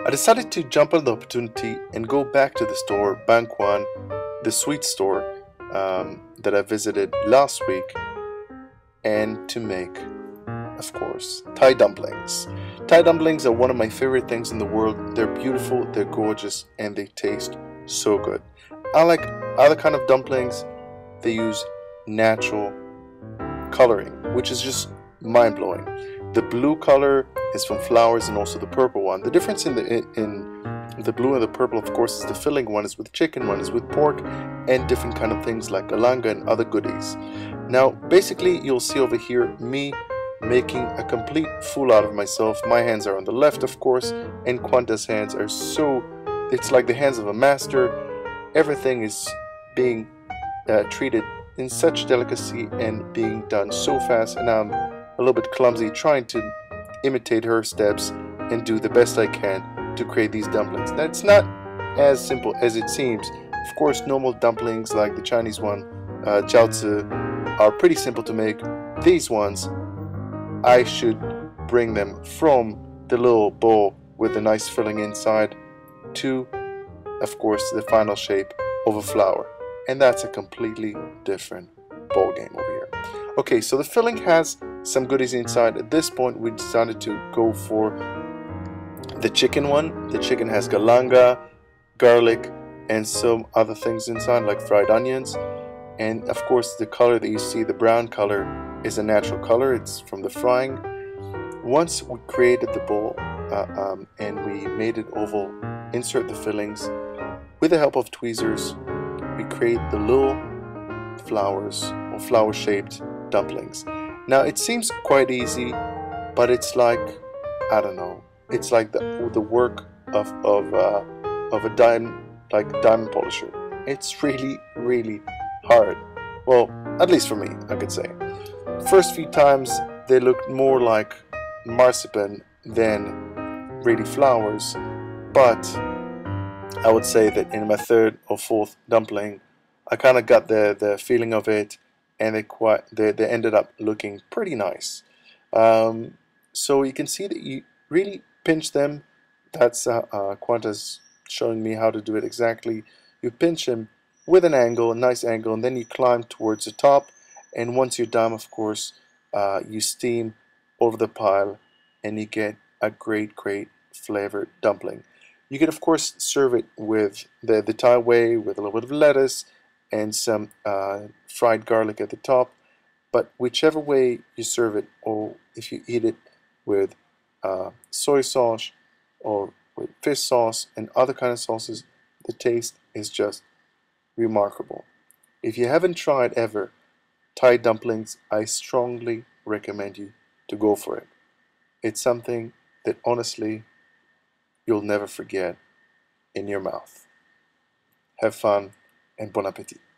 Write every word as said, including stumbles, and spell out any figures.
I decided to jump on the opportunity and go back to the store, Bangkwan, the sweet store um, that I visited last week, and to make, of course, Thai dumplings. Thai dumplings are one of my favorite things in the world. They're beautiful, they're gorgeous, and they taste so good. Unlike other kind of dumplings, they use natural coloring, which is just mind-blowing. The blue color is from flowers, and also the purple one. The difference in the in the blue and the purple, of course, is the filling. One is with chicken, one is with pork, and different kind of things like galanga and other goodies. Now, basically, you'll see over here me making a complete fool out of myself. My hands are on the left, of course, and Quanta's hands are so, it's like the hands of a master. Everything is being uh, treated in such delicacy and being done so fast, and I'm a little bit clumsy trying to imitate her steps and do the best I can to create these dumplings. That's not as simple as it seems. Of course, normal dumplings like the Chinese one, uh, jiaozi, are pretty simple to make. These ones, I should bring them from the little bowl with the nice filling inside to, of course, the final shape of a flower. And that's a completely different ball game over here. Okay, so the filling has some goodies inside. At this point, we decided to go for the chicken one. The chicken has galanga, garlic, and some other things inside like fried onions. And of course, the color that you see, the brown color, is a natural color. It's from the frying. Once we created the bowl uh, um, and we made it oval, insert the fillings. With the help of tweezers, we create the little flowers or flower-shaped dumplings. Now, it seems quite easy, but it's like, I don't know, it's like the the work of of uh, of a diamond, like diamond polisher. It's really, really hard. Well, at least for me, I could say. First few times, they looked more like marzipan than really flowers, but I would say that in my third or fourth dumpling, I kind of got the the feeling of it, and they quite they, they ended up looking pretty nice. Um, so you can see that you really pinch them. That's uh, uh, Quanta's showing me how to do it exactly. You pinch them with an angle, a nice angle, and then you climb towards the top. And once you're done, of course, uh, you steam over the pile, and you get a great, great flavored dumpling. You can, of course, serve it with the, the Thai way, with a little bit of lettuce and some uh, fried garlic at the top. But whichever way you serve it, or if you eat it with uh, soy sauce or with fish sauce and other kind of sauces, the taste is just remarkable. If you haven't tried ever Thai dumplings, I strongly recommend you to go for it. It's something that honestly you'll never forget in your mouth. Have fun and bon appetit.